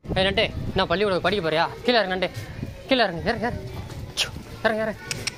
நண்டே நான் பள்ளிக்கூட படிக்க போறியா? கீழே இறங்க நண்டே, கீழே இறங்க. இறங்க.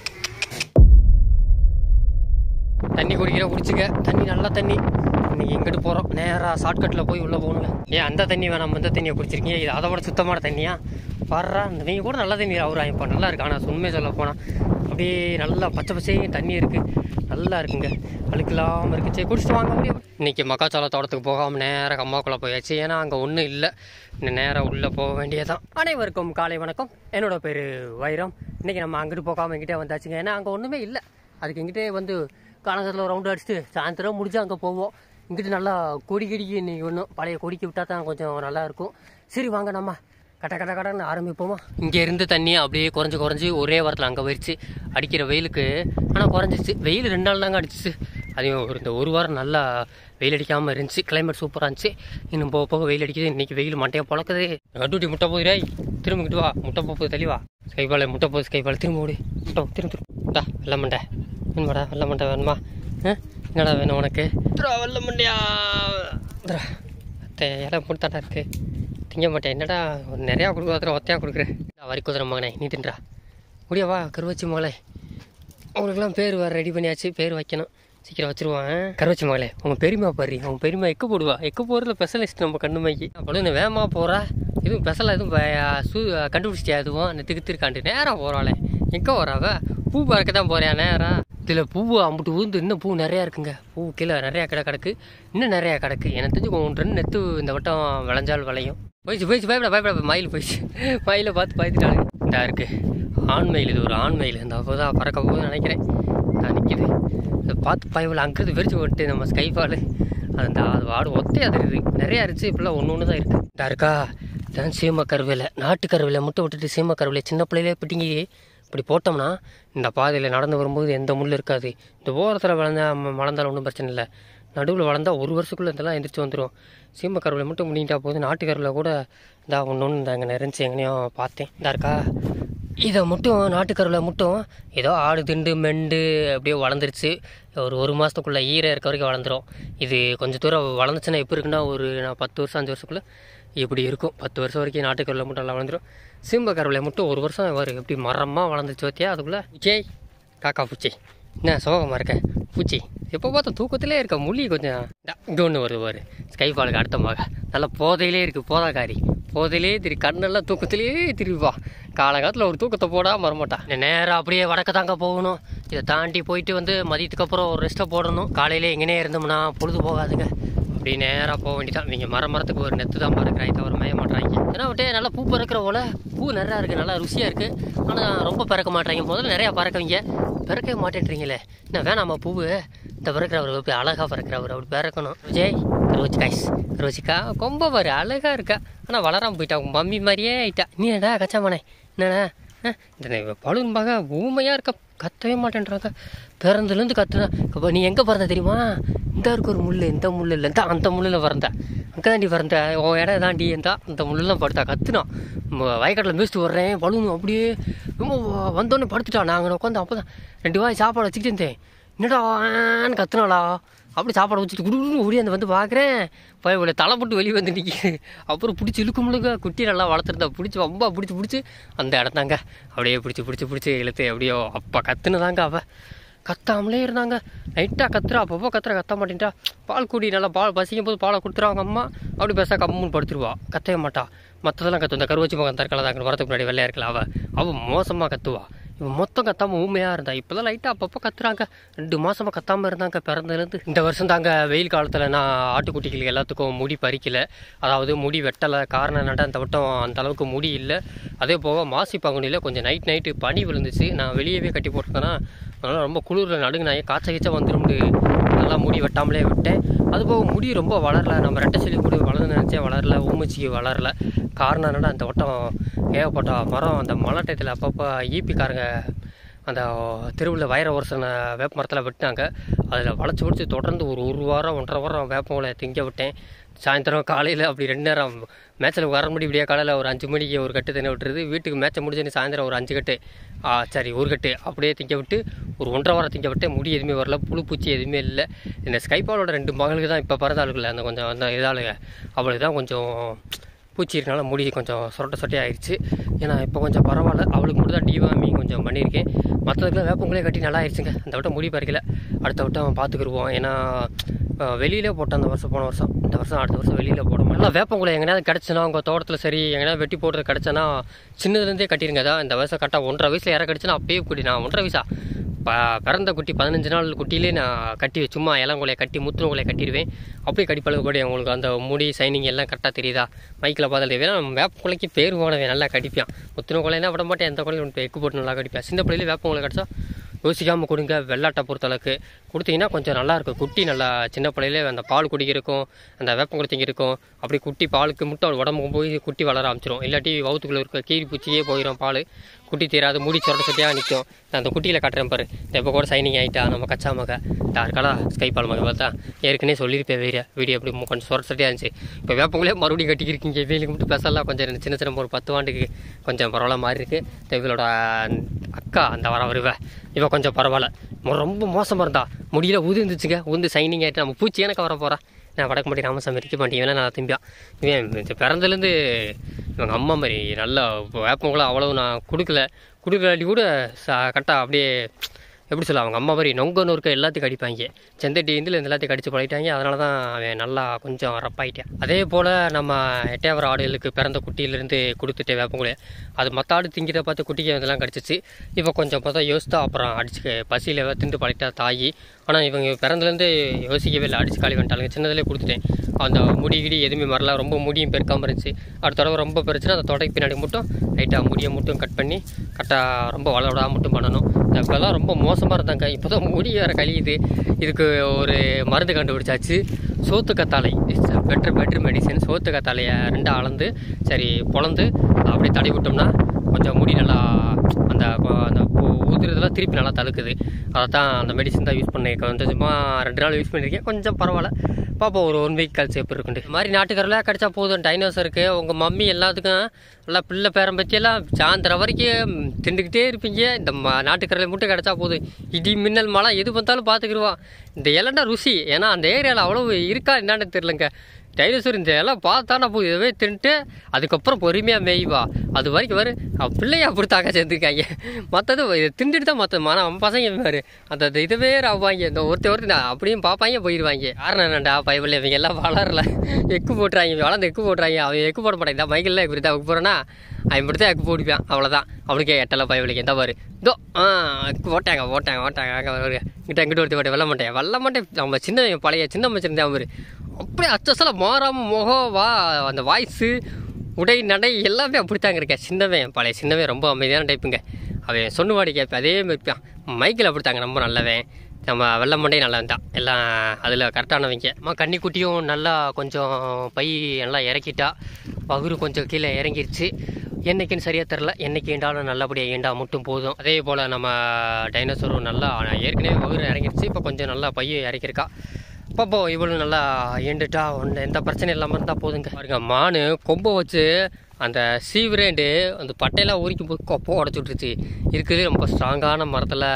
தண்ணி குடிச்சுக்க. தண்ணி நல்ல தண்ணி. இன்னைக்கு எங்கிட்டு போகிறோம்? நேராக ஷார்ட்கட்டில் போய் உள்ளே போகணுங்க. ஏன் அந்த தண்ணி வேணாம், அந்த தண்ணியை குடிச்சிருக்கீங்க. இது அதை விட சுத்தமான தண்ணியா? வர்றா நீங்கள் கூட நல்ல தண்ணி அவராக இப்போ நல்லா இருக்கு. ஆனால் உண்மையை சொல்ல போனால் அப்படியே நல்லா பச்சை பச்சையும் தண்ணி இருக்குது, நல்லா இருக்குங்க, அழுக்கலாமல் இருக்குது. சரி குடிச்சிட்டு வாங்க முடியும். இன்றைக்கி மக்காச்சோள தோட்டத்துக்கு போகாமல் நேராக அம்மாக்குள்ளே போயாச்சு. ஏன்னா அங்கே ஒன்றும் இல்லை, இன்னும் நேராக உள்ளே போக வேண்டியதான். அனைவருக்கும் காலை வணக்கம். என்னோட பேர் வைரம். இன்றைக்கி நம்ம அங்கிட்டு போகாமல் எங்கிட்டே வந்தாச்சுங்க. ஏன்னா அங்கே ஒன்றுமே இல்லை. அதுக்கு எங்கிட்டே வந்து காலங்கத்தில் ரவுண்டு அடிச்சுட்டு சாயந்தரம் முடிஞ்சு அங்கே போவோம். இங்கிட்டு நல்லா கொடிக்கு இன்றைக்கி ஒன்றும் பழைய கொடிக்கு விட்டால் தான் கொஞ்சம் நல்லாயிருக்கும். சரி வாங்க நம்ம கடன்னு ஆரம்பிப்போமா. இங்கே இருந்து தண்ணி அப்படியே குறைஞ்சி ஒரே வாரத்தில் அங்கே போயிடுச்சு. அடிக்கிற வெயிலுக்கு ஆனால் குறைஞ்சிச்சு. வெயில் 2 நாள் தாங்க அடிச்சிச்சு. அதையும் இந்த ஒரு வாரம் நல்லா வெயில் அடிக்காமல் இருந்துச்சு. கிளைமேட் சூப்பராக இருந்துச்சு. இன்னும் போக வெயில் அடிக்குது. இன்றைக்கி வெயில் மண்டையை பழக்குது. கட்டுட்டி முட்டை போகுதுராய், திரும்பிக்கிட்டு வா. முட்டை போகுது தெளிவா. ஸ்கைபாலை முட்டை போகுது. ஸ்கைபாலை திரும்ப ஓடி. முட்டை திரும்ப வெள்ளை மண்டை வேணுமாடா? வெள்ளை மண்டை வேணுமா? என்னடா வேணும் உனக்கு? வெள்ளை மண்டையா இலை கொடுத்தாட்டா இருக்கு. திங்க மாட்டேன். என்னடா நிறையா கொடுக்குற ஒத்தையாக கொடுக்குறேன். வரி குதிரை மகனே நீ தின்றா முடியாவா? கருவச்சி மகளே, அவங்களுக்குலாம் பேர் வேறு ரெடி பண்ணியாச்சு. பேர் வைக்கணும், சீக்கிரம் வச்சுருவான். கருவச்சி மகளே, உங்கள் பெரியமா பாரு. அவங்க பெரியமா எக்கு போடுவா. எக்கு போடுறதுல ஸ்பெஷலிஸ்ட் நம்ம கண்ணுமைக்கு. அப்படி வேகமாக போகிறா. எதுவும் ஸ்பெஷலாக எதுவும் கண்டுபிடிச்சிட்டியா? எதுவும் நெத்துக்கு திருக்காண்டு நேராக போகிறாளே. எங்கே வராவ? பூ பறக்க தான் போறியா நேரா? இதில் பூ அம்பிட்டு ஊந்து இன்னும் பூ நிறையா இருக்குங்க. பூ கீழே நிறையா கிடக்கு, இன்னும் நிறையா கிடக்கு. எனக்கு தெரிஞ்சு 1-2 நெத்து இந்த வட்டம் விளைஞ்சால் விளையும். போயிடுச்சு பயப்பட மயில் போயிடுச்சு. மயிலை பார்த்து பயந்துட்டாங்க. இதாக இருக்குது ஆண் மயில். இது ஒரு ஆண் மயில். இந்த அப்போ தான் பறக்க போகுதுன்னு நினைக்கிறேன். நான் நிற்கிது. இதை பார்த்து பயவில் அங்கிருந்து வெறிச்சு விட்டு நம்ம ஸ்கைஃபால் அந்த வாடு ஒத்தையாக தெரியுது. நிறையா இருந்துச்சு. இப்போலாம் ஒன்று தான் இருக்குது. இதாக இருக்கா? இதான் சீமக்கருவேலை. நாட்டு கருவேலை முட்டை விட்டுட்டு சீமக்கருவேலை சின்ன பிள்ளையிலே பிட்டிங்கி இப்படி போட்டோம்னா இந்த பாதையில் நடந்து வரும்போது எந்த முள் இருக்காது. இந்த ஓரத்தில் வளர்ந்தாலும் ஒன்றும் பிரச்சனை இல்லை. நடுவில் வளர்ந்தால் 1 வருஷத்துக்குள்ளே இதெல்லாம் எந்திரிச்சு வந்துடும். சீமக்கருவில் மட்டும் முடிஞ்சிட்டா போகுது. நாட்டுக்கருவில் கூட இந்தா ஒன்று இந்த அங்கே நிறைஞ்சி எங்கேயும் பார்த்தேன். இதாக இருக்கா? இதை மட்டும் நாட்டுக்கருவில் மட்டும் ஏதோ ஆடு திண்டு மெண்டு அப்படியே வளர்ந்துருச்சு. ஒரு மாதத்துக்குள்ளே ஈரை இருக்க வரைக்கும் வளர்ந்துடும். இது கொஞ்சம் தூரம் வளர்ந்துச்சுன்னா எப்போ இருக்குன்னா ஒரு 10 வருஷம் 5 வருஷத்துக்குள்ளே இப்படி இருக்கும். 10 வருஷம் வரைக்கும் நாட்டுக்கருவில் மட்டும் நல்லா வளர்ந்துடும். சீமக்கருவில் மட்டும் 1 வருஷம் வரும். எப்படி மரமாக வளர்ந்துச்சு வத்தியா? அதுக்குள்ளே பூச்சி காக்கா பூச்சி என்ன சோகமாக இருக்க பூச்சி? எப்போ பார்த்தா தூக்கத்திலே இருக்க. மொழி கொஞ்சம் இங்கே ஒன்று வருது பாரு. ஸ்கைஃபாலுக்கு அடுத்தமாக நல்லா போதையிலே இருக்குது. போதாக்காரி போதையிலே கண்ணெல்லாம் தூக்கத்திலே திரும்பிவா. காலகாலத்தில் ஒரு தூக்கத்தை போடாமல் வரமாட்டா. நேராக அப்படியே வடக்க தாங்க போகணும். இதை தாண்டி போயிட்டு வந்து மதியத்துக்கு அப்புறம் ஒரு ரெஸ்ட்டை போடணும். காலையிலே எங்கேனே இருந்தோம்னா பொழுது போகாதுங்க. அப்படி நேராக போக வேண்டியதான். நீங்கள் மரத்துக்கு ஒரு நெத்து தான் பறக்கிறாங்க, தவிர மேய மாட்டாங்க. ஏன்னா விட்டே நல்லா பூ பறக்கிற போல பூ நிறையா இருக்குது, நல்லா ருசியாக இருக்குது. ஆனால் ரொம்ப பறக்க மாட்டாங்க. முதல்ல நிறையா பறக்கவங்க பிறக்கவே மாட்டேன்றீங்களே. என்ன வேணாமா பூவு? இந்த பறக்கிறவர் எப்படி அழகாக பறக்கிறவர் அப்படி பிறக்கணும். விஜய் கருவச்சிக்கா கொம்ப பாரு அழகாக இருக்கா. ஆனால் வளராமல் போயிட்டா. உங்கள் மம்மி மாதிரியே ஆயிட்டா. நீ என்னடா கச்சாமனே என்னடா இந்த பழுன்பாக ஊமையாக இருக்க, கத்தவே மாட்டேன்றாங்க. பிறந்துலேருந்து கத்துனா. இப்போ நீ எங்கே பிறந்த தெரியுமா? இந்த இருக்க ஒரு முள், இந்த முள் இல்லை இந்த அந்த முள்ளில் பிறந்த. அங்கே தாண்டி பிறந்த உன் இடம் தாண்டி இருந்தா அந்த முள்ளெல்லாம் படுத்தா. கத்துனா வயக்காட்டில் மிதிச்சுட்டு வர்றேன். பழுன்னு அப்படியே ரொம்ப வந்தோடனே படுத்துட்டான். நாங்கள் உட்காந்து அப்போ தான் 2 வாய் சாப்பாடு வச்சுக்கிட்டு இருந்தேன். என்னடான்னு கத்துனாளா? அப்படி சாப்பாடு வச்சுட்டு குடுன்னு ஓடி அந்த வந்து பார்க்குறேன். இவ்வளோ தலை போட்டு வெளியே வந்து நிற்கி. அப்புறம் பிடிச்சி இழுக்குமுழுக்க குட்டி நல்லா வளர்த்துருந்தா பிடிச்சி ரொம்ப பிடிச்சி அந்த இடத்தாங்க அப்படியே பிடிச்சி இழுத்து எப்படியோ அப்போ கத்துனதாங்க. அவள் கத்தாமலே இருந்தாங்க. நைட்டாக கத்துறா, அப்பப்போ கத்த மாட்டேன்ட்டா. பால் குடி நல்லா பால் பசிக்கும் போது பாலை கொடுத்துருவா அவங்க அம்மா. அப்படி பேச கம்முன்னு படுத்துருவா, கத்தவே மாட்டா. மற்றதெல்லாம் கத்து. இந்த கருவச்சி மகன் தற்கால தாங்க வரதுக்கு முன்னாடி வெள்ளையா இருக்கல அவள் மோசமாக கத்துவா. இவன் மொத்தம் கத்தாமல் ஊமையாக இருந்தா. இப்போதான் லைட்டாக அப்பப்போ கத்துறாங்க. 2 மாதமாக கத்தாமல் இருந்தாங்க பிறந்ததுலேருந்து. இந்த வருஷம் தாங்க வெயில் காலத்தில் நான் ஆட்டுக்குட்டிகளுக்கு எல்லாத்துக்கும் முடி பறிக்கலை, அதாவது முடி வெட்டலை. காரணம் என்னடா இந்த வட்டம் அந்த அளவுக்கு முடி இல்லை. அதே போக மாசி பங்குனியில் கொஞ்சம் நைட்டு பனி விழுந்துச்சு. நான் வெளியவே கட்டி போட்டிருந்தேன்னா அதனால் ரொம்ப குளிரில் நடுங்கினாயே காய்ச்ச வந்துடும். நல்லா முடி வெட்டாமலே விட்டேன். அதுபோக முடி ரொம்ப வளரல. நம்ம ரெட்டை செடி கூட வளர்ந்து நினச்சேன், வளரல. ஊமச்சிக்கு வளரல. காரணம் என்னடா இந்த வட்டம் ஏகப்பட்ட மரம். அந்த மழை டயத்தில் அப்பப்போ ஈபிக்காரங்க அந்த தெருவில் வயர வருஷன வேப்ப மரத்தில் விட்டாங்க. அதில் வளைச்சி தொடர்ந்து ஒரு வாரம் 1.5 வாரம் வேப்பங்களை திங்க விட்டேன். சாயந்தரம் காலையில் அப்படி 2 நேரம் மேட்சில் வர முடி விடிய காலையில் ஒரு 5 மணிக்கு ஒரு கட்டு தின விட்டுருது. வீட்டுக்கு மேட்சை முடிஞ்சு சாயந்தரம் ஒரு 5 கட்டு ஒரு கட்டு அப்படியே திங்க விட்டு ஒரு 1.5 வாரம் திங்க விட்டு முடி எதுவுமே வரல, புழு பூச்சி எதுவுமே இல்லை. இந்த ஸ்கைபாலோட 2 மகளுக்கு தான் இப்போ பிறந்தாளுக்குள்ள அந்த கொஞ்சம் அந்த இதாளுங்க அவளுக்கு தான் கொஞ்சம் பூச்சி இருக்கனால முடி கொஞ்சம் சொட்டை ஆயிடுச்சு. ஏன்னா இப்போ கொஞ்சம் பரவாயில்ல. அவளுக்கு மட்டும் தான் டிவார்மிங் கொஞ்சம் பண்ணியிருக்கேன். மற்றதுக்குலாம் வேப்பங்குள்ளே கட்டி நல்லா ஆயிடுச்சுங்க. அந்த வட்டம் முடி பறிக்கல, அடுத்த வட்டம் பார்த்துக்கிடுவோம். ஏன்னா வெளியிலே போட்டேன் அந்த வருஷம், போன வருஷம். இந்த வருஷம் அடுத்த வருஷம் வெளியில் போட நல்லா வேப்பங்குள்ளே எங்கேயாவது கிடச்சுன்னா உங்கள் தோட்டத்தில் சரி எங்கேயாவது வெட்டி போடுறது கிடச்சேன்னா சின்னதுலேருந்தே கட்டிடுங்க. அதான் இந்த வருஷம் கரெக்டாக 1.5 வயசில் யாரை கடிச்சுன்னா அப்பயே குட்டி. நான் 1.5 வயசா பிறந்த குட்டி 15 நாள் குட்டியிலே நான் கட்டி சும்மா இளங்குலையை கட்டி முத்துனங்குலையை கட்டிடுவேன். அப்படியே கடிப்பளவு கூட உங்களுக்கு அந்த முடி சைனிங் எல்லாம் கரெக்டாக தெரியுதா? மைக்கில் பார்த்தாலே வேணா வேப்பங்குலைக்கு பேர் போனவன் நல்லா கடிப்பான். முத்துனங்குலைன்னா விட மாட்டேன், எந்த குலையும் எக்கு போட்டு நல்லா கடிப்பேன். சின்ன பிள்ளையிலே வேப்பங்குலை கிடச்சா யோசிக்காமல் கொடுங்க. வெள்ளாட்டை பொறுத்தளவுக்கு கொடுத்தீங்கன்னா கொஞ்சம் நல்லாயிருக்கும். குட்டி நல்லா சின்ன பிள்ளையிலே அந்த பால் குடிக்கிறக்கும் அந்த வேப்பங்குளத்திங்க இருக்கும். அப்படி குட்டி பாலுக்கு மட்டும் அவள் உடம்புக்கு போய் குட்டி வளர ஆரம்பிச்சிடும். இல்லாட்டி வவுத்துக்குள்ளே இருக்க கீரி பூச்சியே போயிடும். பால் குட்டி தீராது, முடி சொட்டையாக நிற்கும். நான் அந்த குட்டியில் காட்டுறேன் பாரு. இப்போ கூட சைனிங் ஆகிட்டா நம்ம கச்சா மக யாருக்காடா ஸ்கை பால் மக பார்த்தா ஏற்கனவே சொல்லியிருப்பேன். வீடியோ எப்படி கொஞ்சம் சொட்டையாக இருந்துச்சு. இப்போ வேப்பங்களே மறுபடியும் கட்டிக்கிருக்கீங்க. வெயிலுக்கு மட்டும் பெசலாம் கொஞ்சம் சின்ன சின்ன ஒரு 10 ஆண்டுக்கு கொஞ்சம் பரவாயில்ல மாதிரி இருக்குது. இவளோட அக்கா அந்த வருவேன் இவன் கொஞ்சம் பரவாயில்ல. ரொம்ப மோசமாக இருந்தா முடியல இருந்துச்சுங்க. உந்து சைனிங் ஆகிட்டு நம்ம பூச்சி எனக்கு வர போகிறா. நான் வடக்கு மாட்டி ராமசாமி இருக்க மாட்டேன். நான் திம்பியான். இவன் பிறந்தலேருந்து இவங்க அம்மா மாதிரி நல்லா வேப்பங்களும் அவ்வளவு நான் கொடுக்கலாட்டி கூட கரெக்டாக அப்படியே எப்படி சொல்ல அவங்க அம்மா மாதிரி நொறுக்க எல்லாத்தையும் கடிப்பாங்க. செந்தட்டி இதில் எல்லாத்தையும் கடிச்சு பழகிட்டாங்க. அதனால தான் அவன் நல்லா கொஞ்சம் ரப்பாயிட்டான். அதே போல் நம்ம எட்டையாவர ஆடுகளுக்கு பிறந்த குட்டியிலேருந்து கொடுத்துட்டேன் வேப்பங்குள்ளே. அது மற்ற ஆடு திங்கிறத பார்த்து குட்டிக்கு இதெல்லாம் கடிச்சிச்சு. இப்போ கொஞ்சம் பார்த்தா யோசித்தா அப்புறம் அடிச்சு பசியில் திண்டு பழகிட்டா தாயி. ஆனால் இவங்க பிறந்தலேருந்து யோசிக்கவே இல்லை, அடிச்சு காலி வந்துட்டாங்க. சின்னதிலே கொடுத்துட்டேன். அந்த முடி கிடி எதுவுமே வரல. ரொம்ப முடியும் பெருக்காமல் இருந்துச்சு. அடுத்த தடவை ரொம்ப பெருச்சுன்னா அந்த தொடைக்கு பின்னாடி மட்டும் லைட்டாக முடியை மட்டும் கட் பண்ணி கரெக்டாக ரொம்ப வளவிடாமல் மட்டும் பண்ணணும். இப்போல்லாம் ரொம்ப மோசமாக இருந்தாங்க. இப்போ தான் முடி வேறு கழியுது. இதுக்கு ஒரு மருந்து கண்டுபிடிச்சாச்சு. சோத்து கத்தாழை பெட்ரு மெடிசன். சோத்து கத்தாழையை 2 அளந்து சரி பொழந்து அப்படியே தடவி விட்டோம்னா கொஞ்சம் முடி நல்லா அந்த ஊதுறதுலாம் திருப்பி நல்லா தடுக்குது. அதை தான் அந்த மெடிசன் தான் யூஸ் பண்ணியிருக்கேன். வந்து சும்மா 2 நாள் யூஸ் பண்ணியிருக்கேன். கொஞ்சம் பரவாயில்ல. பாப்பா ஒரு 1 வீக் கழிச்சு எப்படி இருக்குண்டு. இது மாதிரி நாட்டுக்கரில் கிடச்சா போதும். டைனோசருக்கு உங்கள் மம்மி எல்லாத்துக்கும் நல்லா பிள்ளை பேரம் பற்றியெல்லாம் சாயந்தரம் வரைக்கும் திண்டுக்கிட்டே இருப்பீங்க. இந்த நாட்டுக்கரில் மட்டும் கிடச்சா போதும். இடி மின்னல் மழை எது பார்த்தாலும் பார்த்துக்கிடுவான். இந்த இலண்டா ருசி. ஏன்னா அந்த ஏரியாவில் அவ்வளோ இருக்கா என்னன்னு தெரிலங்க. டைனோசர் இந்த எல்லாம் பார்த்தானா போய் இதுவே தின்ட்டு அதுக்கப்புறம் பொறுமையாக மேய்வா. அது வரைக்கும் வரும் பிள்ளையா அப்படித்தாங்க சேர்ந்துருக்காங்க. மற்றது இதை திண்டுட்டு தான் மற்ற பசங்க மாரு அந்த இதுவே ஆவாங்க. இந்த ஒருத்தர் அப்படியும் பார்ப்பாங்க போயிடுவாங்க. காரணம் என்னண்டா பயபில்லை இவங்க எல்லாம் வளரல. எக்கு போட்டுறாங்க. வளர்ந்து எக்கு போட்டுறாங்க. அவன் எக்கு போட மாட்டாங்க. இந்த மைக்கில் இப்படி தான் எக்கு போடுறேன்னா அவன் இப்படி தான் எக்கு போடுவான். அவ்வளோதான். அவனுக்கே எட்டெல்லாம் பயபில்லைங்க. எந்த பாரு இதோ எக்கு போட்டாங்க இங்கிட்ட ஒருத்தி வெள்ள மாட்டேன். நம்ம பழைய சின்ன மச்சிருந்தேன் அவரு அப்படியே அச்சசலாக மாறாமல் முகம் அந்த வாய்ஸு உடை நடை எல்லாமே அப்படித்தாங்க இருக்கேன். பழைய சின்னவன் ரொம்ப அமைதியான டைப்புங்க. அவன் சொன்னுவாடி கேட்பேன் அதே மாதிரிப்பான். மைக்கில் அப்படித்தாங்க ரொம்ப நல்லவன். நம்ம வெள்ள மண்டையும் நல்லா இருந்தான். எல்லாம் அதில் கரெக்டானவங்க. அம்மா கன்னிக்குட்டியும் நல்லா கொஞ்சம் பை நல்லா இறக்கிட்டா. பகுரு கொஞ்சம் கீழே இறங்கிருச்சு. என்னைக்குன்னு சரியாக தெரில. என்னைக்கு ஈண்டாலும் நல்லபடியாக ஈண்டா மட்டும் போதும். அதே போல் நம்ம டைனோசரும் நல்லா ஏற்கனவே பகுரு இறங்கிருச்சு. இப்போ கொஞ்சம் நல்லா பையும் இறக்கிருக்கா. பாப்போ இவ்வளோ நல்லா ஏண்டுட்டா எந்த பிரச்சனையும் இல்லாமல் இருந்தால் போதுங்க. பாருங்க மானு கொம்பை வச்சு அந்த சீவிரேண்டு அந்த பட்டையெல்லாம் உரிக்கும் போது கொப்பை உடச்சி விட்டுருச்சு. இருக்குது ரொம்ப ஸ்ட்ராங்கான மரத்தில்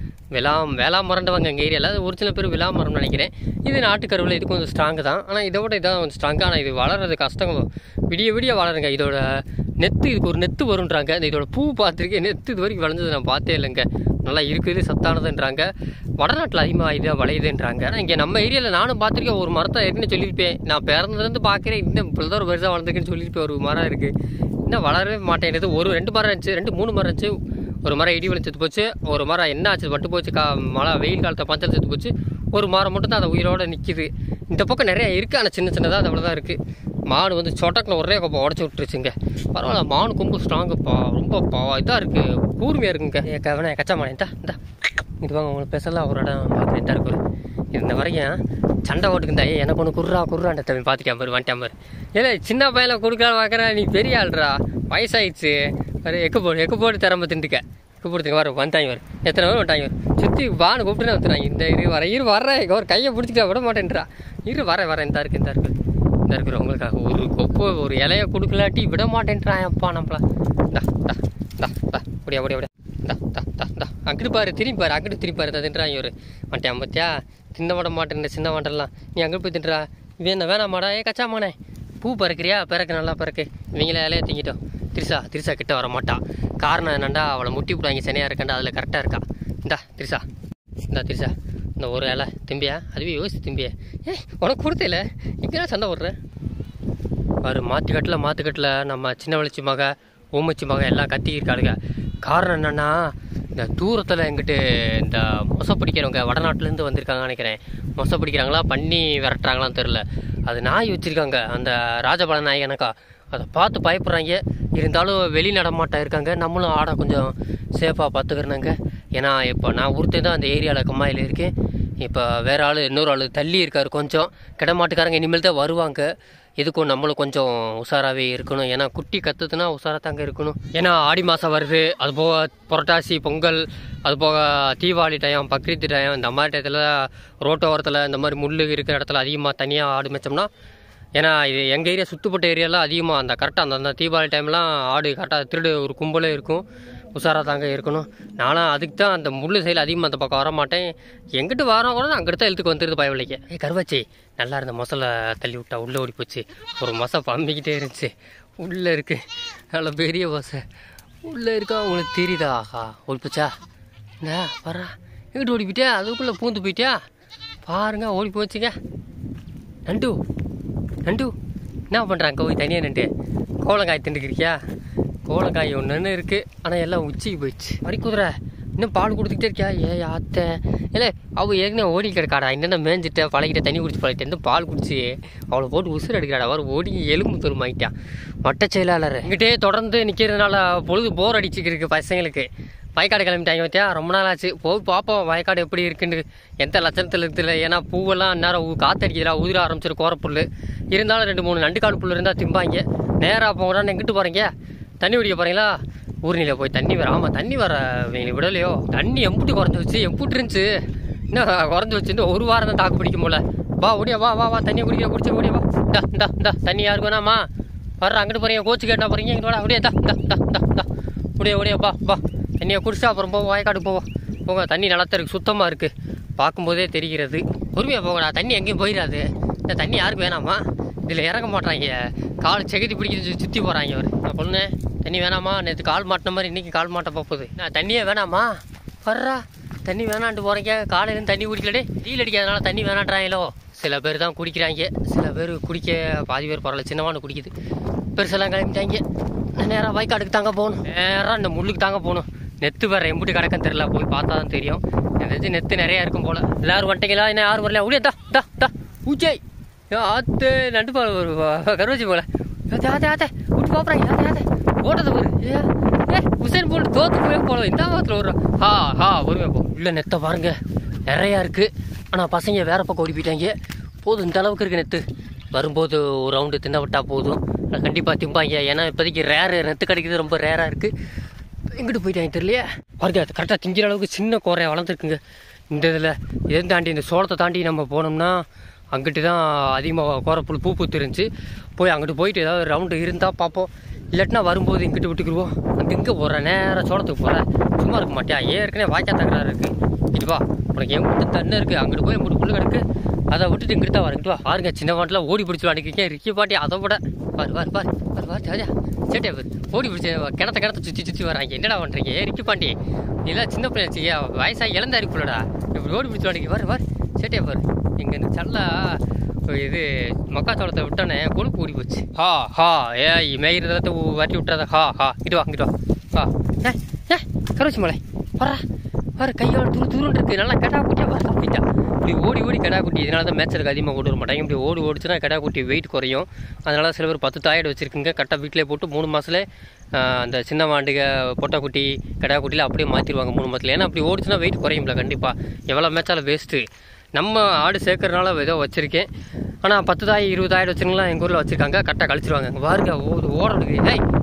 வேளா மரண்டவங்க எங்கள் ஏரியாவில் ஒரு சில பேர் விழா மரம்னு நினைக்கிறேன். இது நாட்டுக்கருவில் இது கொஞ்சம் ஸ்ட்ராங்கு தான். ஆனால் இதை விட இதான் கொஞ்சம் ஸ்ட்ராங்காக. ஆனால் இது வளர்றது கஷ்டம். விடிய வளருங்க. இதோட நெத்து இதுக்கு ஒரு நெத்து வருன்றாங்க. இதோட பூ பார்த்துருக்கேன். நெத்து இது வரைக்கும் விளைஞ்சது நான் பார்த்தே இல்லைங்க. நல்லா இருக்குது சத்தானதுன்றாங்க. வடநாட்டில் அதிகமாக இதாக விளையுதுன்றாங்க. ஆனால் இங்கே நம்ம ஏரியாவில் நானும் பார்த்துருக்கேன். ஒரு மரத்தை ஏற்கனவே சொல்லியிருப்பேன். நான் பிறந்ததுலேருந்து பார்க்குறேன். இன்னும் இப்போதான் ஒரு வருஷம் வளர்ந்துக்குன்னு சொல்லியிருப்பேன். ஒரு மரம் இருக்குது இன்னும் வளரவே மாட்டேங்குது. 2 மரம் இருந்துச்சு. 3 மரம் இருந்துச்சு. ஒரு மரம் இடி விழுந்து செத்து போச்சு. ஒரு மரம் என்ன ஆச்சு பட்டு போச்சு. மழை வெயில் காலத்தை பஞ்சல் செத்து போச்சு. ஒரு மரம் மட்டும் தான் அதை உயிரோடு நிற்கிது. இந்த பக்கம் நிறையா இருக்குது. ஆனால் சின்னதாக அது அவ்வளோதான் இருக்குது. மாடு வந்து சொட்டக்கில் ஒரே கொப்பை உடச்சி விட்டுருச்சுங்க. பரவாயில்ல மானு கொம்பு ஸ்ட்ராங்குப்பா. ரொம்ப இதாக இருக்குது. கூர்மையாக இருக்குங்க. கவன கச்சா மானே இந்தா இது வாங்க உங்களுக்கு பேசலாம். ஒரு இடம் பார்த்துட்டு தான் இருக்கு. இருந்த வரைக்கும் சண்டை ஓட்டுக்குந்தா எனக்கு ஒன்று குர்றான்ற தம்பி பார்த்துக்கா பாரு வந்துட்டா பாரு. ஏன்னா சின்ன பையனை கொடுக்கலாம் பார்க்குறேன். நீ பெரிய ஆள்றா வயசாயிடுச்சு. எக்கு போட்டு திறம்ப திண்டுக்க எக்கு போட்டு வர வந்துட்டாங்க வரும். எத்தனை பேர் வந்துட்டாங்க சுற்றி வான்னு கூப்பிட்டுனே வந்துடுறாங்க. இந்த வர்றேன் ஒரு கையை பிடிச்சிக்கிட்டா விட மாட்டேன்றா. வரேன் இந்த இருக்கிற உங்களுக்காக ஒரு கொப்பை ஒரு இலையை கொடுக்கலாட்டி விட மாட்டேன்றான். அப்பா நம்மளா அப்படியா அங்கிட்டு பாரு திரும்பி பாரு அங்கிட்டு திரும்பி பாரு தின்றாங்க. ஒரு மாட்டேன் பத்தியா தின்ன விட மாட்டேன். சின்ன மாட்டெல்லாம் நீ அங்கிட்டு போய் தின்றா. வேணாமாடா கச்சா மானே பூ பறக்கிறியா? பிறக்க நல்லா பிறக்கு. இவங்கள இலையை திங்கிட்டோம். திரிசா கிட்ட வர மாட்டான். காரணம் என்னண்டா, அவளை முட்டி விட்டாங்க சனியாக இருக்காண்டா, அதில் கரெக்டாக இருக்கா. இந்தா திரிசா இந்த ஒரு இலை திம்பியா? அதுவே யோசிச்சு திம்பியா? உனக்கு கொடுத்தல இங்கேனா சண்டை விட்றேன். ஒரு மாற்றுக்கட்டில் நம்ம சின்ன வளர்ச்சி மக ஊமச்சி மக எல்லாம் கத்திக்கிருக்காளுங்க. காரணம் என்னென்னா, இந்த தூரத்தில் எங்கிட்டு இந்த மொசை பிடிக்கிறவங்க வடநாட்டிலேருந்து வந்திருக்காங்கன்னு நினைக்கிறேன். மொசை பிடிக்கிறாங்களா பண்ணி விரட்டுறாங்களான்னு தெரில. அது நாய் வச்சுருக்காங்க, அந்த ராஜபால நாய் எனக்கா. அதை பார்த்து பயப்படுறாங்க. இருந்தாலும் வெளி நடமாட்டம் இருக்காங்க. நம்மளும் ஆடை கொஞ்சம் சேஃபாக பார்த்துக்கிறனாங்க. ஏன்னா இப்போ நான் ஒருத்தர் தான் அந்த ஏரியாவில் கம்மாயில் இருக்கேன். இப்போ வேறு ஆள் இன்னொரு ஆள் தள்ளி இருக்கார். கொஞ்சம் கிடமாட்டுக்காரங்க இனிமேல் தான் வருவாங்க. எதுக்கும் நம்மளும் கொஞ்சம் உஷாராகவே இருக்கணும். ஏன்னா குட்டி கற்றுதுன்னா உஷாராக தாங்க இருக்கணும். ஏன்னா ஆடி மாதம் வருது, அதுபோக புரட்டாசி பொங்கல், அதுபோக தீபாவளி டைம், பக்ரீத்து டைம், இந்த மாதிரி டயத்தில் ரோட்டோரத்தில் இந்த மாதிரி முள் இருக்கிற இடத்துல அதிகமாக தனியாக ஆடு மேய்ச்சோம்னா, ஏன்னா இது எங்கள் ஏரியா சுற்றுப்பட்ட ஏரியாலாம் அதிகமாக அந்த கரெக்டாக அந்த தீபாவளி டைம்லாம் ஆடு கரெக்டாக திருடு ஒரு கும்பலே இருக்கும். உஷாராக தாங்க இருக்கணும். நானும் அதுக்கு தான் அந்த முள் சைடில் அதிகமாக அந்த பக்கம் வரமாட்டேன். எங்கிட்ட வரோம் கூட அங்கிட்ட தான் எழுத்துக்கு வந்துடுது பயவில்லைக்கு. கருவாச்சி நல்லா இருந்த மொசலை தள்ளி விட்டா உள்ளே ஓடி போச்சு. ஒரு மொசை பம்பிக்கிட்டே இருந்துச்சு. உள்ளே இருக்குது நல்ல பெரிய மொசை உள்ளே இருக்கா. உங்களுக்கு தெரியுதா? ஆஹா ஓடி போச்சா? என்ன வர்றா எங்கிட்ட ஓடி போயிட்டியா? அதுக்குள்ளே பூந்து போயிட்டியா பாருங்க. ஓடி போச்சுங்க. நண்டு என்ன பண்ணுறாங்க? போய் தனியாக நண்டு கோலங்காய் திண்டுக்கிறியா? கோலங்காய் ஒன்றுன்னு இருக்குது, ஆனால் எல்லாம் உச்சிக்கு போயிடுச்சு. குதிரை இன்னும் பால் கொடுத்துக்கிட்டே இருக்கியா? ஆத்தை இல்லை அவள் ஏற்கனவே ஓடி கிடக்காடா. என்னென்ன மேய்ஞ்சிட்ட பழகிட்ட தண்ணி குடிச்சு பழகிட்டேன் பால் குடிச்சு அவளை போட்டு உசுறு எடுக்கிறாடா. அவர் ஓடி எலும்பு தருமாயிட்டான். மட்ட செயலாளர் இங்கிட்டே தொடர்ந்து நிற்கிறதுனால பொழுது போர் அடிச்சுக்கிருக்கு பசங்களுக்கு. வயக்காடு கிளம்பிட்டாங்க பார்த்தியா? ரொம்ப நாள் ஆச்சு. போய் பார்ப்போம் வயக்காடு எப்படி இருக்குன்னு, எந்த லட்சணத்தில் இருக்குதுல்ல. ஏன்னா பூவெல்லாம் நேரம் காற்றடிக்கிறா, உதிர ஆரம்பிச்சிரு கோரப்புல். இருந்தாலும் 2-3 நண்டுக்காடு புல் இருந்தால் திம்பாங்க. நேராக போகிறான்னு எங்கிட்டு போகிறீங்க? தண்ணி குடிக்க போகிறீங்களா? ஊர்நிலை போய் தண்ணி வர. ஆமாம் தண்ணி வர விடலையோ. தண்ணி எம்புட்டு குறைஞ்சி வச்சு எம்புட்டு இருந்துச்சு. இன்னும் குறைஞ்சி வச்சு ஒரு வாரம் தான் தாக்கு பிடிக்கும் போல. வா ஓடியா வா தண்ணியை குடிச்சு ஓடியா வா. இந்தா தண்ணி யாருக்கு வேணாமா? வர்ற அங்கிட்டு போகிறீங்க, கோச்சு கேட்டா போகிறீங்க. இங்கிட்டு வாடா அப்படியே தா ஓடியா வா தண்ணியை குடிச்சா அப்புறம் போவோம் வயக்காட்டுக்கு போங்க. தண்ணி நல்லா இருக்குது, சுத்தமாக இருக்குது, பார்க்கும்போதே தெரிகிறது. பொறுமையாக போங்கடா, தண்ணி எங்கேயும் போயிடாது. இந்த தண்ணி யாருக்கு வேணாமா? இதில் இறங்க மாட்டாங்க, கால் செகத்தி பிடிக்க சுற்றி போகிறாங்க. நான் பொண்ணு தண்ணி வேணாமா? நேற்று கால் மாட்டின மாதிரி இன்றைக்கி கால் மாட்ட போகுது. நான் தண்ணியே வேணாமா? வர்றா தண்ணி வேணான்ட்டு போகிறீங்க. காலையிலேருந்து தண்ணி குடிக்கலடே. வெயில் அடிக்காதனால தண்ணி வேணான்றாங்களோ. சில பேர் தான் குடிக்கிறாங்க, சில பேர் குடிக்க பாதி பேர் பரவாயில்ல, சின்னவானு குடிக்குது. பெருசெல்லாம் கிளம்பிட்டாங்க. நேராக வயக்காடுக்கு தாங்க போகணும், நேராக இந்த முள்ளுக்கு தாங்க போகணும். நெத்து வேறு எம்பிட்டு கிடக்குன்னு தெரியல, போய் பார்த்தா தான் தெரியும். எனக்கு நெத்து நிறையா இருக்கும் போல். எல்லோரும் வந்துட்டீங்களா? என்ன யாரும் வரல? அப்படியே தா ஊச்சே ஆத்து நண்டு பால் ஒரு கருவச்சி போல. ஆத்தே விட்டு பார்க்குறாங்க. ஓட்டத்தை போரு உசேன் போட்டு தோத்து போய் போகலாம். இந்த வாரத்தில் வரும். வருவேன் போ. இல்லை நெத்தை பாருங்க நிறையா இருக்குது. ஆனால் பசங்க வேறு பக்கம் ஓடி போயிட்டாங்க. போதும் இந்த அளவுக்கு இருக்குது நெத்து. வரும்போது ஒரு ரவுண்டு தின்ன விட்டால் போதும், கண்டிப்பாக திம்பாங்க. ஏன்னா இப்போதைக்கு நெத்து கிடைக்கிறது ரொம்ப ரேராக இருக்குது. எங்கிட்டு போயிட்டாங்க தெரியலையே. பாருங்க அது கரெக்டாக திங்கிற அளவுக்கு சின்ன கோரையை வளர்ந்துருக்குங்க. இந்த இதில் இதை தாண்டி இந்த சோளத்தை தாண்டி நம்ம போனோம்னா அங்கிட்டு தான் அதிகமாக கோரப்புல் பூத்து இருந்துச்சு. அங்கிட்டு போயிட்டு ஏதாவது ரவுண்டு இருந்தால் பார்ப்போம். இல்லாட்டினா வரும்போது இங்கிட்டு விட்டுக்குருவோம். அங்கே எங்கே போகிறேன்? நேராக சோளத்துக்கு போகிறேன். சும்மா இருக்க மாட்டியா? ஏற்கனவே வாய்க்கா தகராறு இருக்குது. இது வா, உனக்கு எம்பிட்டு தண்ணி இருக்குது, அங்கிட்டு போய் எம்பிட்டு புல் கிடக்கு, அதை விட்டுட்டு இங்கிட்டு தான் வரங்கிட்டு வா. பாருங்க சின்ன வாட்டில் ஓடி பிடிச்சி அடிக்கிறீங்க. ரிக்கி பாட்டி அதை விட பாரு ஜாஜா சேட்டே பேர் ஓடி பிடிச்சி கிணத்த சுற்றி வராங்க. என்னடா பண்ணுறீங்க? ரிக்கி பாண்டி நீலாம் சின்ன பிள்ளை வயசாக இழந்த அறிப்புலடா. இப்படி ஓடி பிடிச்சி அடிக்க பாரு சேட்டே பாரு. இங்கே சல்லா இது மக்காச்சோளத்தை விட்டானே கொழுப்பு ஓடி போச்சு. மேய்கிறத வாட்டி விட்டாத. இங்கிட்டு வா கருவச்சி மலை பாரு கையோட தூரம் இருக்குது. நல்லா கடா குட்டியாக வரலாம். இப்படி ஓடி கடா குட்டி. இதனால தான் மேட்சருக்கு அதிகமாக கொண்டு வர மாட்டாங்க. இப்படி ஓடிச்சுன்னா கடா குட்டி வெயிட் குறையும். அதனால சில பேர் 10 தாயடு வச்சுருக்குங்க. கரெக்டாக வீட்டிலே போட்டு 3 மாதத்துல அந்த சின்ன வாண்டுக பொட்டை குட்டி கடா குட்டியில் அப்படியே மாற்றிடுவாங்க 3 மாதத்துல. ஏன்னா அப்படி ஓடிச்சுன்னா வெயிட் குறையும்ல கண்டிப்பாக. எவ்வளோ மேட்சால் வேஸ்ட்டு. நம்ம ஆடு சேர்க்கறதுனால ஏதோ வச்சுருக்கேன். ஆனால் 10 தாய் 20 தாயடு வச்சுருங்களா எங்கள் ஊரில் வச்சுருக்காங்க. கரெக்டாக கழிச்சிருவாங்க. பாருங்க ஓடுறது.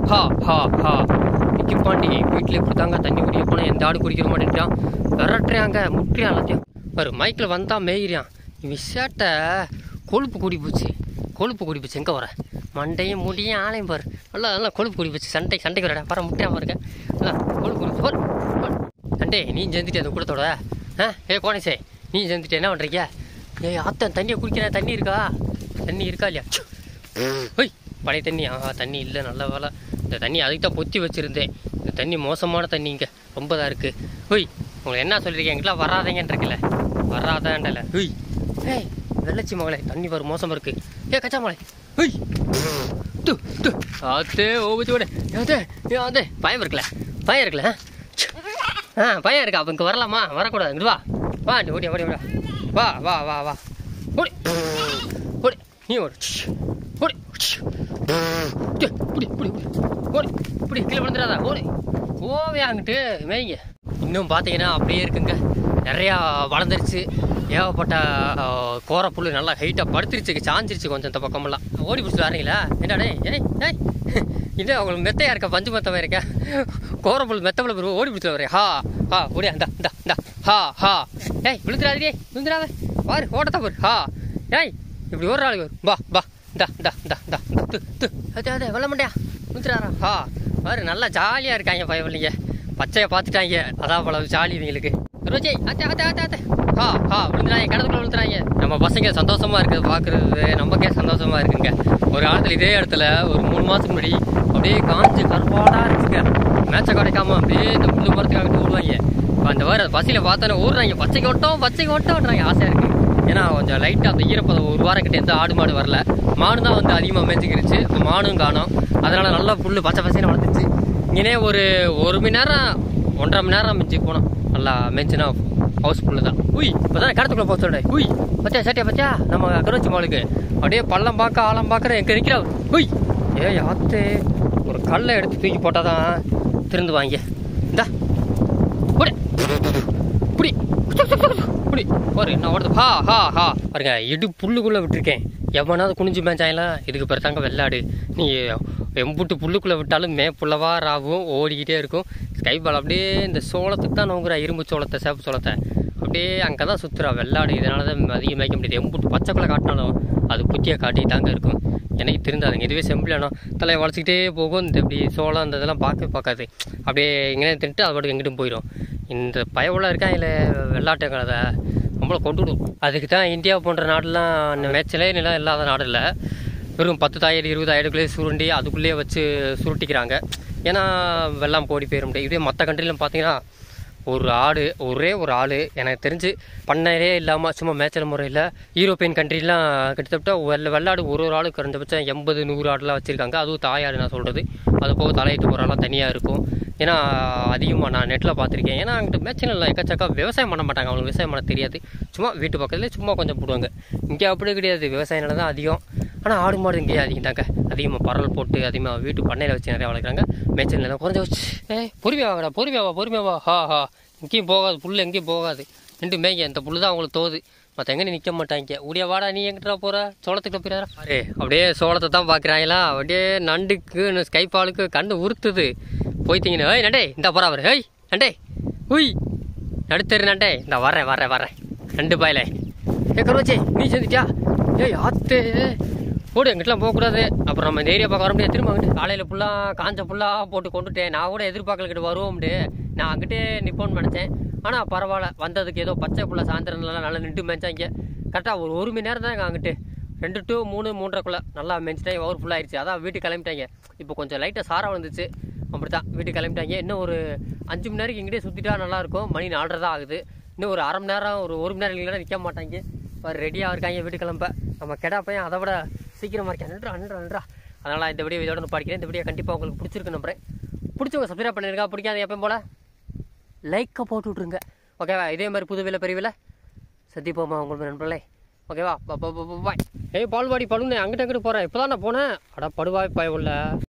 நிக்கி பாண்டி வீட்டில் இப்படி தாங்க தண்ணி குடிக்க போனால் எந்த ஆடு குடிக்கிற மாட்டேன்ட்டான். விரட்டுறாங்க முட்டியான் எல்லாத்தையும். ஒரு மைக்கில் வந்தால் மேய்கிறான். விஷாட்ட கொழுப்பு கூடி போச்சு. எங்கே வர மண்டையும் முடியும் ஆலையும் பாரு. நல்லா கொழுப்பு கூடி போச்சு. சண்டைக்கு வரடா பாரு முட்டையாக பாருங்க. கொழுப்பு கூடி போர் சண்டே. நீ சேர்ந்துட்டு அந்த கூடத்தோட கோணேசே நீ சேர்ந்துட்டு என்ன பண்ணுறீங்க? ஆத்தன் தண்ணியை குடிக்கிறேன். தண்ணி இருக்கா இல்லையா? ஹோய் பழைய தண்ணி. தண்ணி இல்லை, நல்ல வேலை. இந்த தண்ணி அதுக்கு தான் பொத்தி வச்சுருந்தேன். இந்த தண்ணி மோசமான தண்ணி இங்கே ரொம்ப தான் இருக்குது. ஹோய் உங்களை என்ன சொல்லியிருக்கேன், எங்கெல்லாம் வராதீங்கன்றக்கல, வராதாண்டல. ஹோய் ஏய் வெள்ளச்சி மகளே, தண்ணி வரும் மோசமாக இருக்குது. கச்சா மலை. ஹோய் அதே ஓபிச்சு விட. அதே பயம் இருக்குல்ல, பயம் இருக்குல்ல. பயம் இருக்கா? அப்போ இங்கே வரலாமா? வரக்கூடாது. இங்கிட்டு வா நீ ஓடி ஓடி வா வா வா வா ஓடி ஓடி நீ ஓடி ஓடி புடி புடி ஓடி இப்படி கீழே விழுந்துடாதா. ஓடி ஓவே அங்கிட்டு மேய்ங்க. இன்னும் பார்த்தீங்கன்னா அப்படியே இருக்குங்க, நிறையா வளர்ந்துருச்சு. ஏகப்பட்ட கோரப்புல் நல்லா ஹைட்டாக படுத்துருச்சு, சாஞ்சிருச்சு கொஞ்சம். இந்த பக்கமெல்லாம் ஓடி பிடிச்சி வரீங்களா? என்னடே ஏய் ஏய் இல்லை உங்களுக்கு மெத்தையாக இருக்கா, பஞ்சு மெத்தமாக இருக்கா? கோரப்புல் மெத்தமில் பிறகு ஓடி பிடிச்சி வரேன். ஓடியா இந்தா இந்தா இந்தா ஏய் விழுந்துடாதே விழுந்துடாத பாரு, ஓட்டத்தை பாரு. ஏய் இப்படி ஒரு நாளைக்கு வரும். வா இந்தா இந்தா இந்தா இந்தா அதே வெள்ள மாட்டியா விழுந்துடாரா? பாரு நல்லா ஜாலியாக இருக்காங்க பயவில்லைங்க, பச்சையை பார்த்துட்டாங்க. அதான் பல ஜாலி இவங்களுக்கு. ரோஜே விழுந்துறாங்க, கிணத்துக்குள்ள விழுந்துறாங்க. நம்ம பசங்க சந்தோஷமா இருக்குது பார்க்குறது, நமக்கே சந்தோஷமா இருக்குங்க. ஒரு காலத்தில் இதே இடத்துல ஒரு 3 மாதத்துக்கு முன்னாடி அப்படியே காஞ்சி கருப்பாடாக இருக்குங்க. மேட்சை கிடைக்காம அப்படியே இந்த புல்லு மரத்துக்காக ஓடுவாங்க. இப்போ அந்த வாரம் பசியில் பார்த்தோன்னே ஓடுறாங்க, பச்சைக்கு ஓட்டோன்றாங்க. ஆசையாக இருக்குது. ஏன்னா கொஞ்சம் லைட்டாக அந்த ஈரப்பதம் ஒரு வாரம் கிட்ட எந்த ஆடு மாடு வரல, மாடு தான் வந்து அதிகமாக மேய்ச்சிக்கிருச்சு. இப்போ மாடும் காணும், அதனால் நல்லா புல் பச்சை பசைன்னு வளர்ந்துச்சு. இங்கே ஒரு 1 மணி நேரம் 1.5 மணி நேரம் மிஞ்சி போனோம். நல்லா மேய்ச்சினா ஹவுஸ் ஃபுல்லு தான். இப்போ தான் கடத்துக்குள்ளே போக சொல்கிறேன். பத்தியா சேட்டியா பத்தியா நம்ம கருவச்சி மாலுக்கு அப்படியே பள்ளம் பார்க்க ஆழம் பார்க்குற எங்கே நிற்கிறா. யாத்தே ஒரு கல்லை எடுத்து தூக்கி போட்டால் தான் திருந்து வாங்க. இந்தா புடி புடி புடி ஒரு என்ன ஓடுது. பாருங்க, இடு புல்லுக்குள்ளே விட்டுருக்கேன். எவனாவது குனிஞ்சு மேய்ச்சாங்களா? இதுக்கு பிறகு தாங்க வெள்ளாடு. நீ எம்புட்டு புல்லுக்குள்ளே விட்டாலும் புல்லவா ராவும் ஓடிக்கிட்டே இருக்கும். ஸ்கை பால் அப்படியே இந்த சோளத்துக்கு தான் நோங்குறா, இரும்பு சோளத்தை சேப்பு சோளத்தை அப்படியே அங்கே தான் சுற்றுறா வெள்ளாடு. இதனால தான் அதிகம் மேய்க்க முடியாது. எம்புட்டு பச்சைக்குள்ளே காட்டினாலும் அது குட்டியாக காட்டி தாங்க இருக்கும். எனக்கு திருந்தாதுங்க. இதுவே செம்பிளானோ தலையை வளச்சிக்கிட்டே போகும். இந்த இப்படி சோளம் அந்த இதெல்லாம் பார்க்காது. அப்படியே எங்கே தின்ட்டு அது பாட்டுக்கு எங்கிட்டும் போயிடும். இந்த பயவுள்ள இருக்கா இல்லை வெள்ளாட்டுங்கிறத நம்மளை கொண்டுவிடும். அதுக்கு தான் இந்தியா போன்ற நாடுலாம் மேய்ச்சலே நிலம் இல்லாத நாடு இல்லை. வெறும் 10,000 20,000 சுருண்டி அதுக்குள்ளேயே வச்சு சுருட்டிக்கிறாங்க. ஏன்னா வெள்ளாம் கோடி போயிட முடியும். இதே மற்ற கண்ட்ரிலாம் பார்த்தீங்கன்னா ஒரு ஆடு, ஒரே ஒரு ஆள் எனக்கு தெரிஞ்சு பண்ணையிலே இல்லாமல் சும்மா மேய்ச்சல் முறையில் யூரோப்பியன் கண்ட்ரிலாம் கிட்டத்தட்ட வெள்ளாடு ஒரு ஆளுக்கு குறைஞ்சபட்சம் 80-100 ஆடுலாம் வச்சுருக்காங்க. அதுவும் தாயாடு நான் சொல்கிறது. அது போக தலையிட்டு போகிற ஆளாம் தனியாக இருக்கும். ஏன்னா அதிகமாக நான் நெட்டில் பார்த்துருக்கேன். ஏன்னா அங்கிட்ட மேய்ச்சல் எக்கச்சக்கா விவசாயம் பண்ண மாட்டாங்க, அவங்களுக்கு விவசாயம் பண்ண தெரியாது. சும்மா வீட்டு பக்கத்துலேயே சும்மா கொஞ்சம் போடுவாங்க. இங்கே அப்படி கிடையாது, விவசாய நிலம் தான் அதிகம். ஆனால் ஆடு மாடு இங்கேயே அதிகம் தாங்க. அதிகமாக பரல் போட்டு அதிகமாக வீட்டு பண்ணையில் வச்சு நிறையா வளர்க்குறாங்க. மேய்ச்சல் நிலம் குறைஞ்ச வச்சு பொறுமையாவாடா. எங்கேயும் போகாது புல், எங்கேயும் போகாது. ரெண்டு மேய்ங்க. இந்த புல் தான் அவங்களுக்கு தோது, மற்ற எங்கே நிற்க மாட்டாங்க. ஊடியா வாடா, நீ எங்கிட்ட போகிற? சோளத்துக்கு போயிடாரா? அப்படியே சோளத்தை தான் பார்க்குறாங்களா? அப்படியே நண்டுக்கு ஸ்கைப்பாலுக்கு கண்டு உறுத்துது. போய்த்தீங்கன்னு நண்டே இந்த போகிறா அவர். நண்டே நடுத்தரு நண்டே இந்த வரேன் ரெண்டு பாயில கருவச்சி நீ செஞ்சுட்டியா? ஆத்து போடு, எங்கிட்டலாம் போகக்கூடாது. அப்புறம் நம்ம இந்த ஏரியா பார்க்க வர முடியாது. திரும்ப அங்கிட்டு காலையில் ஃபுல்லாக காஞ்ச ஃபுல்லாக போட்டு கொண்டுட்டேன். நான் கூட எதிர்பார்க்கலக்கிட்ட வருவோம்ட்டு நான் அங்கிட்டே நிற்போன்னு நினச்சேன். ஆனால் பரவாயில்ல, வந்ததுக்கு ஏதோ பச்சை புள்ள சாயந்தரம்லாம் நல்லா நின்று மேய்ச்சாங்க. கரெக்டாக ஒரு 1 மணி நேரம் தான் அங்கிட்டு 2 to 3 3:30 நல்லா மேய்ச்சிட்டாங்க. ஓவர் ஃபுல்லாகிடுச்சு. அதான் வீட்டுக்கு கிளம்பிட்டாங்க. இப்போ கொஞ்சம் லைட்டாக சாரம் வந்துச்சு, அப்படி தான் வீட்டுக்கு கிளம்பிட்டாங்க. இன்னும் ஒரு 5 மணி நேரம் இங்கிட்டே சுற்றிட்டா நல்லாயிருக்கும். மணி 4:30 தான் ஆகுது. இன்னும் ஒரு 1/2 மணி நேரம் ஒரு 1 மணி நேரம் இல்லைன்னா நிற்க மாட்டாங்க. ரெடியாக இருக்காங்க வீட்டு கிளம்ப. நம்ம கெடா பையன் அதை விட சீக்கிரமாக இருக்கேன். நன்றா. அதனால் இந்த வீடியோ இதோட படிக்கிறேன். இந்த வீடியோ கண்டிப்பாக உங்களுக்கு பிடிச்சிருக்கு நம்புறேன். பிடிச்சவங்க சப்ஸ்கிரைப் பண்ணிருக்கா, பிடிக்காத எப்பயும் போல் லைக்கை போட்டு விட்ருங்க. ஓகேவா? இதே மாதிரி புதுவில பெரியவில சந்திப்போமா உங்களுக்கு நண்பர்களே. ஓகேவா? பாய். பால்வாடி பழுனே அங்கிட்ட போகிறேன். இப்போ தான் நான் போனேன். படுவாய் பயவுள்ள